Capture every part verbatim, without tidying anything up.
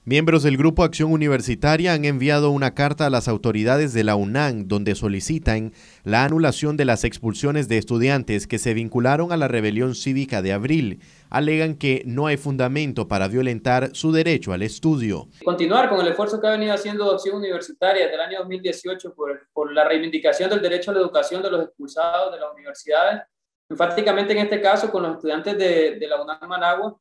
Miembros del Grupo Acción Universitaria han enviado una carta a las autoridades de la UNAM donde solicitan la anulación de las expulsiones de estudiantes que se vincularon a la rebelión cívica de abril. Alegan que no hay fundamento para violentar su derecho al estudio. Continuar con el esfuerzo que ha venido haciendo Acción Universitaria desde el año dos mil dieciocho por, por la reivindicación del derecho a la educación de los expulsados de las universidades, enfáticamente en este caso con los estudiantes de, de la UNAM Managua.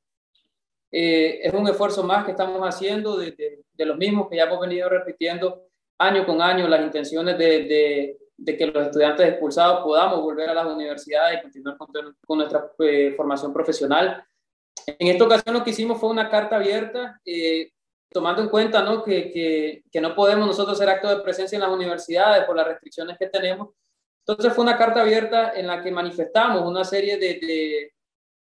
Eh, es un esfuerzo más que estamos haciendo de, de, de los mismos que ya hemos venido repitiendo año con año, las intenciones de, de, de que los estudiantes expulsados podamos volver a las universidades y continuar con, con nuestra eh, formación profesional. En esta ocasión lo que hicimos fue una carta abierta, eh, tomando en cuenta, ¿no? Que, que, que no podemos nosotros hacer actos de presencia en las universidades por las restricciones que tenemos. Entonces fue una carta abierta en la que manifestamos una serie de, de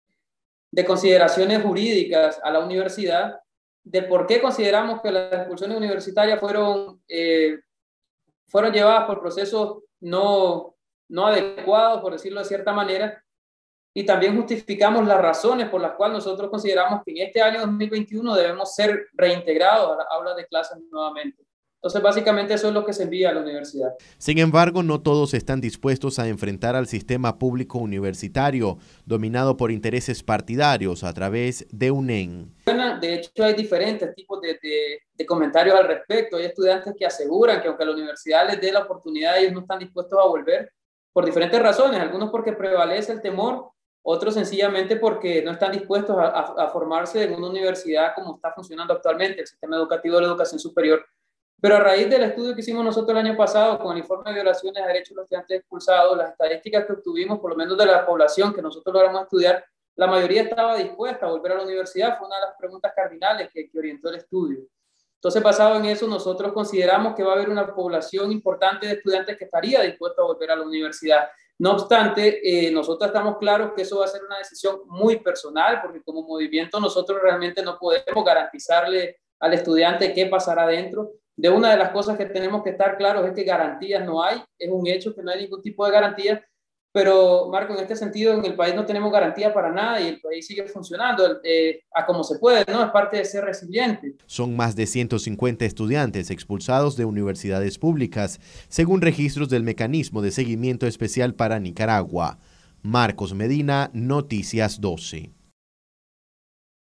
de consideraciones jurídicas a la universidad, de por qué consideramos que las expulsiones universitarias fueron, eh, fueron llevadas por procesos no, no adecuados, por decirlo de cierta manera, y también justificamos las razones por las cuales nosotros consideramos que en este año dos mil veintiuno debemos ser reintegrados a las aulas de clases nuevamente. Entonces, básicamente eso es lo que se envía a la universidad. Sin embargo, no todos están dispuestos a enfrentar al sistema público universitario, dominado por intereses partidarios a través de UNEM. De hecho, hay diferentes tipos de, de, de comentarios al respecto. Hay estudiantes que aseguran que aunque la universidad les dé la oportunidad, ellos no están dispuestos a volver por diferentes razones. Algunos porque prevalece el temor, otros sencillamente porque no están dispuestos a, a, a formarse en una universidad como está funcionando actualmente el sistema educativo de la educación superior. Pero a raíz del estudio que hicimos nosotros el año pasado con el informe de violaciones a derechos de los estudiantes expulsados, las estadísticas que obtuvimos, por lo menos de la población que nosotros logramos estudiar, la mayoría estaba dispuesta a volver a la universidad. Fue una de las preguntas cardinales que, que orientó el estudio. Entonces, basado en eso, nosotros consideramos que va a haber una población importante de estudiantes que estaría dispuesta a volver a la universidad. No obstante, eh, nosotros estamos claros que eso va a ser una decisión muy personal, porque como movimiento nosotros realmente no podemos garantizarle al estudiante qué pasará adentro. De una de las cosas que tenemos que estar claros es que garantías no hay, es un hecho que no hay ningún tipo de garantía, pero Marco, en este sentido en el país no tenemos garantía para nada y el país sigue funcionando eh, a como se puede, ¿no? Es parte de ser resiliente. Son más de ciento cincuenta estudiantes expulsados de universidades públicas, según registros del Mecanismo de Seguimiento Especial para Nicaragua. Marcos Medina, Noticias doce.